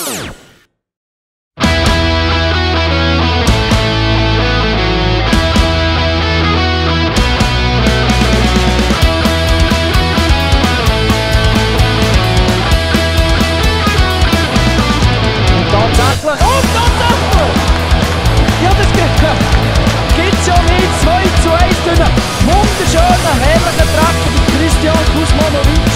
Ja, das gibt's ja nicht. 2:1 durch einen wunderschönen, herrlichen Treffer von Christian Kuzmanovic.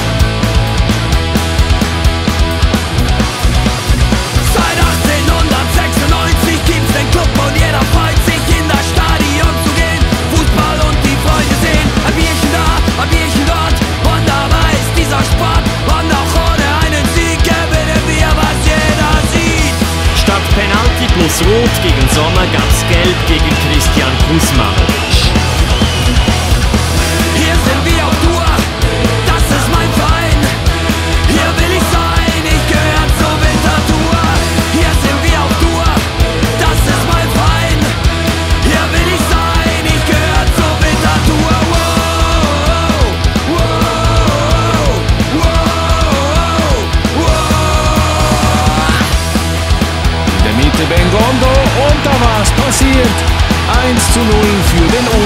Seit 1896 gibt's den Club und jeder freut sich in das Stadion zu gehen. Fußball und die Freunde sehen, ein Bierchen da, ein Bierchen dort. Und dabei ist dieser Sport und auch ohne einen Sieg gewinnen wir, was jeder sieht. Statt Penalty plus Rot gegen Sommer gab's Gelb gegen Christian Kuzmanovic. Hier sind wir auf Tour, das ist mein Verein. Hier will ich sein, ich gehöre zur Wintertour. Hier sind wir auf Tour, das ist mein Verein. Hier will ich sein, ich gehöre zur Wintertour. Wow, wow, wow, wow. In der Mitte Bengondo und da war's passiert. 1:0 für den